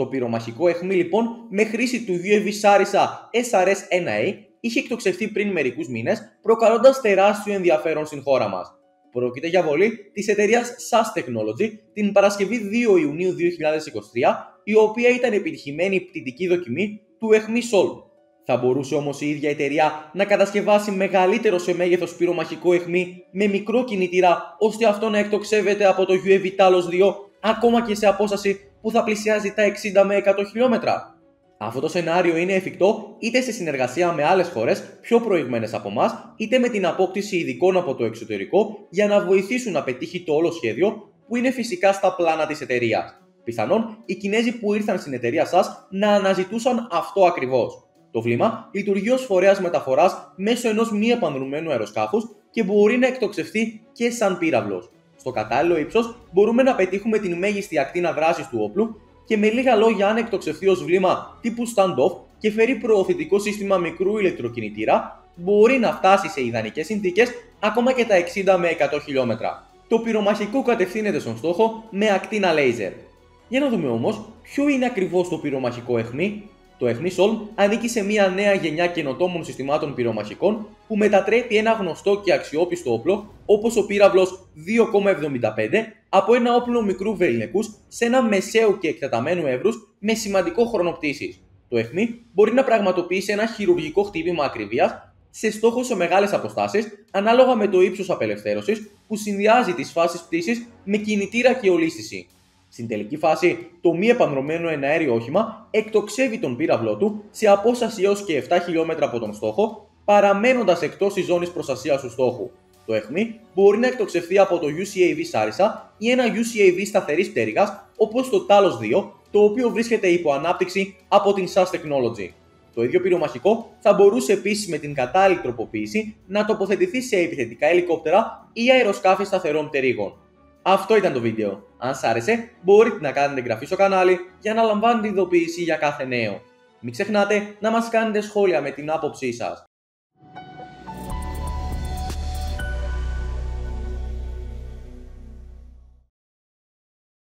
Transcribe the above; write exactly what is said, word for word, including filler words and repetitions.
Το πυρομαχικό αιχμή λοιπόν με χρήση του γιου έι βι Sarissa ες αρ ες ένα έι είχε εκτοξευθεί πριν μερικούς μήνες, προκαλώντας τεράστιο ενδιαφέρον στην χώρα μας. Πρόκειται για βολή της εταιρείας Sass Technology την Παρασκευή δύο Ιουνίου δύο χιλιάδες είκοσι τρία, η οποία ήταν επιτυχημένη πτυτική δοκιμή του αιχμή Solm. Θα μπορούσε όμως η ίδια εταιρεία να κατασκευάσει μεγαλύτερο σε μέγεθος πυρομαχικό αιχμή με μικρό κινητήρα, ώστε αυτό να εκτοξεύεται από το γιου έι βι Talos δύο ακόμα και σε απόσταση που θα πλησιάζει τα εξήντα με εκατό χιλιόμετρα. Αυτό το σενάριο είναι εφικτό είτε σε συνεργασία με άλλες χώρες πιο προηγμένες από εμάς, είτε με την απόκτηση ειδικών από το εξωτερικό για να βοηθήσουν να πετύχει το όλο σχέδιο, που είναι φυσικά στα πλάνα της εταιρείας. Πιθανόν οι Κινέζοι που ήρθαν στην εταιρεία σας να αναζητούσαν αυτό ακριβώς. Το βλήμα λειτουργεί ως φορέας μεταφοράς μέσω ενός μη επανδρομμένου αεροσκάφους και μπορεί να εκτοξευθεί και σαν πύραυλος. Στο κατάλληλο ύψος μπορούμε να πετύχουμε την μέγιστη ακτίνα δράσης του όπλου και με λίγα λόγια, αν εκτοξευθεί ως βλήμα τύπου stand-off και φέρει προωθητικό σύστημα μικρού ηλεκτροκινητήρα, μπορεί να φτάσει σε ιδανικές συνθήκες ακόμα και τα εξήντα με εκατό χιλιόμετρα. Το πυρομαχικό κατευθύνεται στον στόχο με ακτίνα λέιζερ. Για να δούμε όμως ποιο είναι ακριβώς το πυρομαχικό αιχμή. Το αιχμή Solm ανήκει σε μια νέα γενιά καινοτόμων συστημάτων πυρομαχικών που μετατρέπει ένα γνωστό και αξιόπιστο όπλο όπως ο πύραυλος δύο κόμμα εβδομήντα πέντε από ένα όπλο μικρού βεληνικούς σε ένα μεσαίου και εκτεταμένου εύρους με σημαντικό χρόνο πτήσης. Το αιχμή μπορεί να πραγματοποιήσει ένα χειρουργικό χτύπημα ακριβίας σε στόχο σε μεγάλες αποστάσεις ανάλογα με το ύψος απελευθέρωσης που συνδυάζει τις φάσεις πτήσης με κινητήρα και ολίσθηση. Στην τελική φάση, το μη επανδρωμένο εναέριο όχημα εκτοξεύει τον πύραυλό του σε απόσταση έως και επτά χιλιόμετρα από τον στόχο, παραμένοντας εκτός της ζώνης προστασίας του στόχου. Το αιχμή μπορεί να εκτοξευθεί από το γιου έι βι Sarissa ή ένα γιου έι βι σταθερής πτέρυγας όπως το Talos δύο, το οποίο βρίσκεται υπό ανάπτυξη από την Sass Technology. Το ίδιο πυρομαχικό θα μπορούσε επίσης με την κατάλληλη τροποποίηση να τοποθετηθεί σε επιθετικά ελικόπτερα ή αεροσκάφη σταθερών πτερύγων. Αυτό ήταν το βίντεο. Αν σ' άρεσε, μπορείτε να κάνετε εγγραφή στο κανάλι για να λαμβάνετε ειδοποίηση για κάθε νέο. Μην ξεχνάτε να μας κάνετε σχόλια με την άποψή σας.